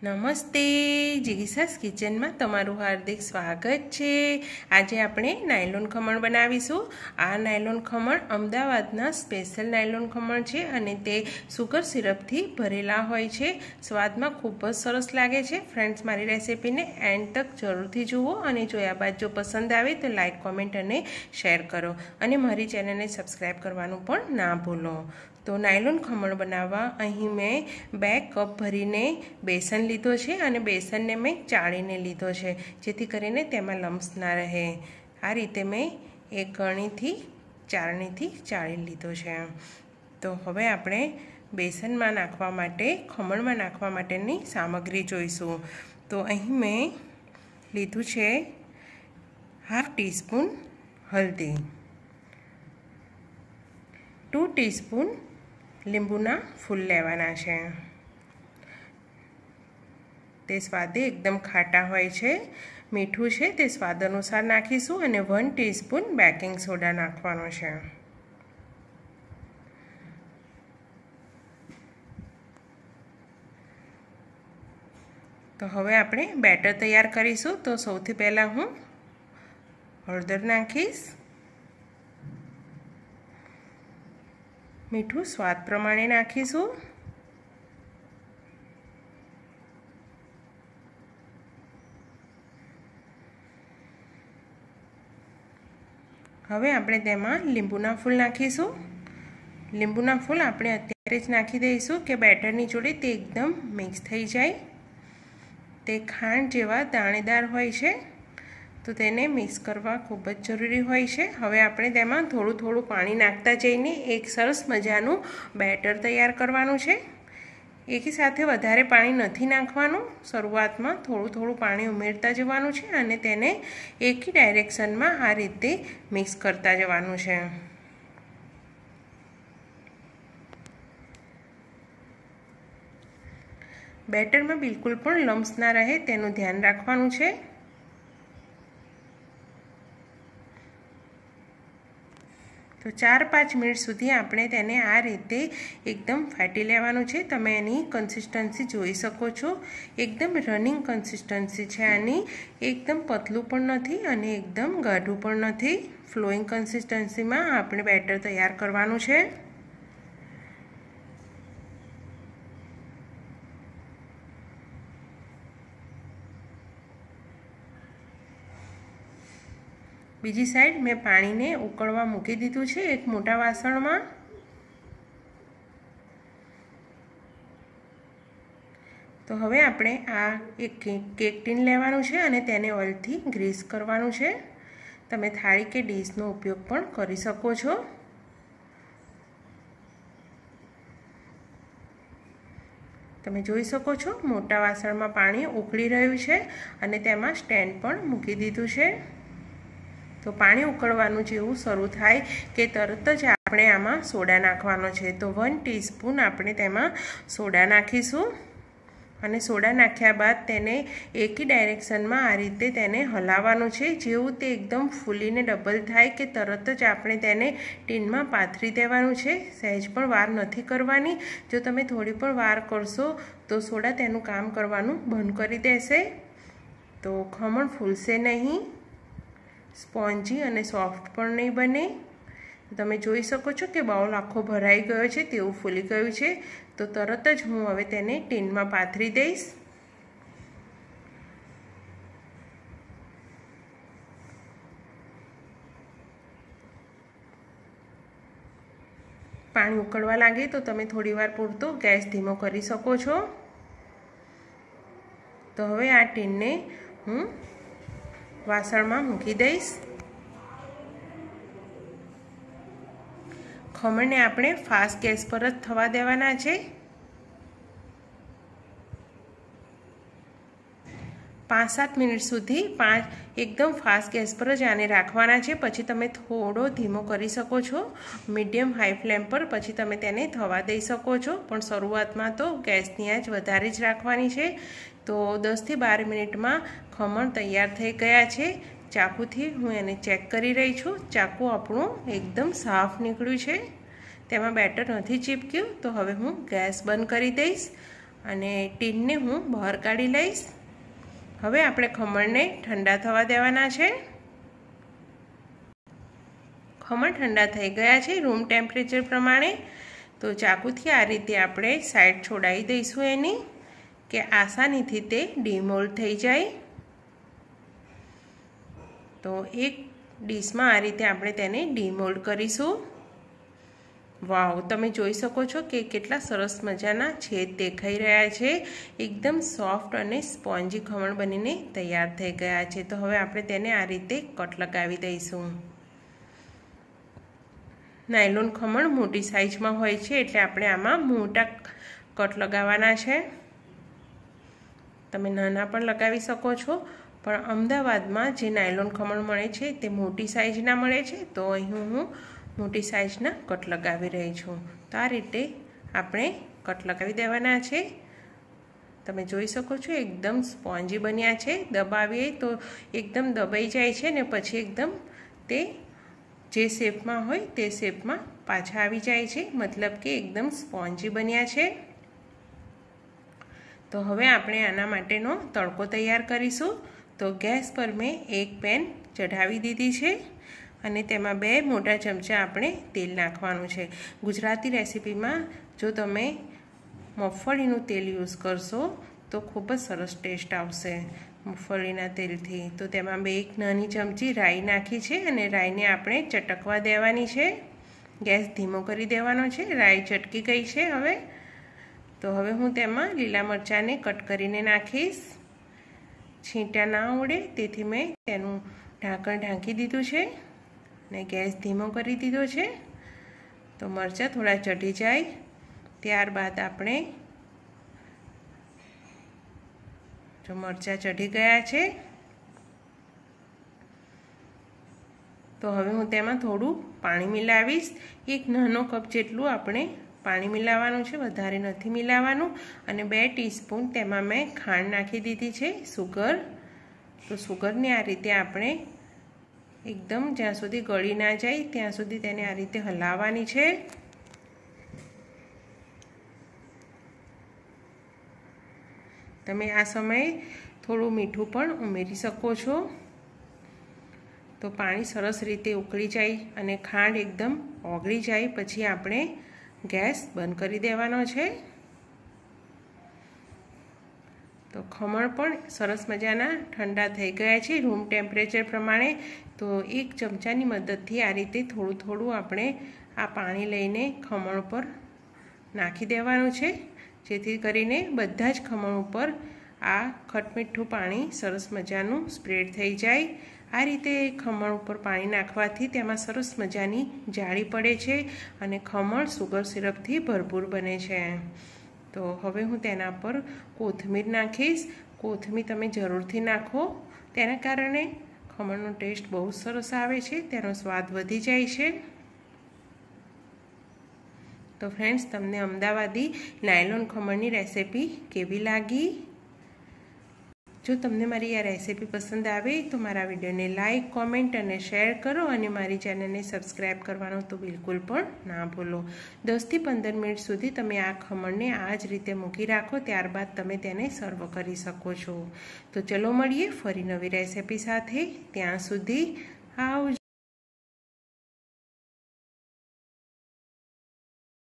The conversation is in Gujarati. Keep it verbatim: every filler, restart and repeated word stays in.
નમસ્તે, જીગીસાસ કિચનમાં તમારું હાર્દિક સ્વાગત છે। આજે આપણે નાયલોન ખમણ બનાવીશું। આ નાયલોન ખમણ અમદાવાદના સ્પેશિયલ નાયલોન ખમણ છે અને તે સુગર સિરપથી ભરેલા હોય છે। સ્વાદમાં ખૂબ જ સરસ લાગે છે। ફ્રેન્ડ્સ, મારી રેસિપીને એન્ડ તક જરૂરથી જુઓ અને જોયા બાદ જો પસંદ આવે તો લાઈક, કોમેન્ટ અને શેર કરો અને મારી ચેનલને સબસ્ક્રાઈબ કરવાનું પણ ના ભૂલો। तो नायलोन खमण बनावा अहीं मैं बे कप भरीने बेसन लीधो छे अने बेसन ने मैं चाळीने लीधो छे जेथी करीने तेमां लम्स ना रहे। आ रीते मैं एक गणीथी चाळणीथी चाळी लीधो छे। तो हवे आपणे बेसनमां नाखवा माटे खमणमां नाखवा माटेनी सामग्री जोईशुं। तो अहीं मैं लीधुं छे हाफ टीस्पून हल्दी, टू टीस्पून લીંબુના ફૂલ લેવાના છે। તે સ્વાદે એકદમ ખાટા હોય છે। મીઠું છે તે સ્વાદ અનુસાર નાખીશું અને વન ટીસ્પૂન બેકિંગ સોડા નાખવાનો છે। તો હવે આપણે બેટર તૈયાર કરીશું। તો સૌથી પહેલાં હું હળદર નાખીશ, मीठू स्वाद प्रमाणे नाखीशुं। हवे आपणे तेमां લીંબુના फूल नाखीशुं। લીંબુના फूल आपणे अत्यारे ज नाखी दईशुं के बेटरनी जोड़े ते एकदम मिक्स थई जाय। ते खांड जेवा दाणेदार होय छे तो तेने मिक्स करवा खूब ज जरूरी होय छे। हवे आपणे तेमां थोड़ुं थोड़ुं पाणी नाखता जईने एक सरस मजानुं बेटर तैयार करवानुं छे। एकी साथे वधारे पाणी नथी नाखवानुं। शरूआतमां थोड़ुं थोड़ुं पाणी उमेरता जवानुं छे अने तेने एकी डायरेक्शनमां आ रीते मिक्स करता जवानुं छे। बेटरमां बिलकुल पण लम्स ना रहे तेनुं ध्यान राखवानुं छे। तो चार पाँच मिनिट सुधी आपणे तेने आ रीते एकदम फाटी लेवानुं छे। तमे एनी कन्सिस्टन्सी जोई शको छो। एकदम रनिंग कन्सिस्टन्सी छे आनी। एकदम पतलू पण नथी अने एकदम गाढुं पण नथी। फ्लोइंग कन्सिस्टन्सीमां आपणे बेटर तैयार करवानुं छे। बीजी साइड मैं पानी ने उकळवा मूकी दीधुं छे एक मोटा वासणमां। तो हवे आपणे आ एक केक टीन लेवानुं छे अने तेने ऑइलथी ग्रीस करवानुं छे। तमे थाळी के डिशनो उपयोग पण करी शको छो। तमे जोई शको छो मोटा वासणमां पाणी उकळी रह्युं छे अने तेमां स्टेन्ड पण मूकी दीधुं छे। तो पाणी उकळवानुं जेवुं शरू थाय के तरत ज आपणे आमां सोडा नाखवानो छे। तो वन टीस्पून आपणे तेमां सोडा नाखीशुं अने सोडा नाख्या बाद तेने एकी डायरेक्शनमां आ रीते तेने हलाववानुं छे। जेवुं ते एकदम फूलीने डबल थाय के तरत ज आपणे तेने टीनमां पाथरी देवानुं छे। सहेज पण वार नथी करवानी। जो तमे थोड़ी पण वार करशो तो सोडा तेनुं काम करवानुं बंध करी देशे। तो खमण फूलशे नहीं, स्पॉन्जी अने सॉफ्ट पण नहीं बने। तमे जोई शको छो के बाउल आखो भराई गयो छे तेवुं फूली गयुं छे। तो तरत ज हूँ हवे तेने टीनमां पाथरी दईश। पाणी उकळवा लागे तो तमे थोड़ीवार पूरतो गैस धीमो करी शको छो। तो हवे आ टीनने हूँ वासणमां मूकी दईश। खमणने आपणे फास्ट गैस पर ज थवा देवाना छे। पांच सात मिनिट सुधी पांच एकदम फास्ट गैस पर ज आने राखवाना छे। पछी तमे थोड़ो धीमो करी शको छो मीडियम हाई फ्लेम पर। पछी तमे तेने थवा दई शको छो पण शरूआतमां तो गैसनी आंच वधारे ज राखवानी छे। तो दस थी बार मिनिट में खमण तैयार थई गया छे। चाकूथी हूँ एने चेक करी रही छूँ। चाकू आपणुं एकदम साफ निकळ्युं छे, तेमां बेटर नथी चीपक्युं। तो हवे हूँ गैस बंद करी दईश અને ટીનને હું બહાર કાઢી લઈશ। હવે આપણે ખમણને ઠંડા થવા દેવાના છે। ખમણ ઠંડા થઈ ગયા છે રૂમ ટેમ્પરેચર પ્રમાણે। તો ચાકુથી આ રીતે આપણે સાઈડ છોડાવી દઈશું એની, કે આસાનીથી તે ડીમોલ્ડ થઈ જાય। તો એક ડીશમાં આ રીતે આપણે તેને ડીમોલ્ડ કરીશું। વાવ, તમે જોઈ શકો છો કે કેટલા સરસ મજાના છેદ દેખાઈ રહ્યા છે। એકદમ સોફ્ટ અને સ્પોન્જી ખમણ બનીને તૈયાર થઈ ગયા છે। તો હવે આપણે તેને આ રીતે કટ લગાવી દઈશું। નાયલોન ખમણ મોટી સાઈઝમાં હોય છે એટલે આપણે આમાં મોટા કટ લગાવવાના છે। તમે નાના પણ લગાવી શકો છો, પણ અમદાવાદમાં જે નાયલોન ખમણ મળે છે તે મોટી સાઈઝના મળે છે, તો અહીં હું મોટી સાઈઝના કટ લગાવી રહી છું। તો આ રીતે આપણે કટ લગાવી દેવાના છે। તમે જોઈ શકો છો એકદમ સ્પોન્જી બન્યા છે। દબાવીએ તો એકદમ દબાઈ જાય છે ને પછી એકદમ તે જે શેપમાં હોય તે શેપમાં પાછા આવી જાય છે, મતલબ કે એકદમ સ્પોન્જી બન્યા છે। તો હવે આપણે આના માટેનો તડકો તૈયાર કરીશું। તો ગેસ પર મેં એક પેન ચઢાવી દીધી છે અને તેમાં બે મોટા ચમચા આપણે તેલ નાખવાનું છે। ગુજરાતી રેસીપીમાં જો તમે મગફળીનું તેલ યુઝ કરશો તો ખૂબ જ સરસ ટેસ્ટ આવશે મગફળીના તેલથી। તો તેમાં બે એક નાની ચમચી રાઈ નાખી છે અને રાઈને આપણે ચટકવા દેવાની છે। ગેસ ધીમો કરી દેવાનો છે। રાઈ ચટકી ગઈ છે હવે। તો હવે હું તેમાં લીલા મરચાંને કટ કરીને નાખીશ। છીંટા ના ઉડે તેથી મેં તેનું ઢાંકણ ઢાંકી દીધું છે અને ગેસ ધીમો કરી દીધો છે। તો મરચાં થોડા ચઢી જાય ત્યારબાદ આપણે, જો મરચાં ચઢી ગયા છે તો હવે હું તેમાં થોડું પાણી મિલાવીશ। એક નાનો કપ જેટલું આપણે પાણી મિલાવવાનું છે, વધારે નથી મિલાવવાનું। અને બે ટીસ્પૂન તેમાં મેં ખાંડ નાખી દીધી છે, સુગર। તો સુગરને આ રીતે આપણે એકદમ જ્યાં સુધી ગળી ના જાય ત્યાં સુધી તેને આ રીતે હલાવવાની છે। તમે આ સમયે થોડું મીઠું પણ ઉમેરી શકો છો। તો પાણી સરસ રીતે ઉકળી જાય અને ખાંડ એકદમ ઓગળી જાય પછી આપણે ગેસ બંધ કરી દેવાનો છે। તો ખમણ પણ સરસ મજાના ઠંડા થઈ ગયા છે રૂમ ટેમ્પરેચર પ્રમાણે। તો એક ચમચાની મદદથી આ રીતે થોડું થોડું આપણે આ પાણી લઈને ખમણ ઉપર નાખી દેવાનું છે, જેથી કરીને બધા જ ખમણ ઉપર આ ખટમીઠું પાણી સરસ મજાનું સ્પ્રેડ થઈ જાય। આ રીતે ખમણ ઉપર પાણી નાખવાથી તેમાં સરસ મજાની જાળી પડે છે અને ખમણ સુગર સિરપથી ભરપૂર બને છે। તો હવે હું તેના પર કોથમીર નાખીશ। કોથમીર તમે જરૂરથી નાખો, તેના કારણે ખમણનો ટેસ્ટ બહુ સરસ આવે છે, તેનો સ્વાદ વધી જાય છે। તો ફ્રેન્ડ્સ, તમને અમદાવાદી નાયલોન ખમણની રેસીપી કેવી લાગી? જો તમને મારી આ રેસીપી પસંદ આવે તો મારા વિડીયોને લાઈક, કોમેન્ટ અને શેર કરો અને મારી ચેનલને સબસ્ક્રાઈબ કરવાનું તો બિલકુલ પણ ના ભૂલો। દસથી પંદર મિનિટ સુધી તમે આ ખમણને આ જ રીતે મૂકી રાખો, ત્યારબાદ તમે તેને સર્વ કરી શકો છો। તો ચલો મળીએ ફરી નવી રેસીપી સાથે, ત્યાં સુધી આવજો।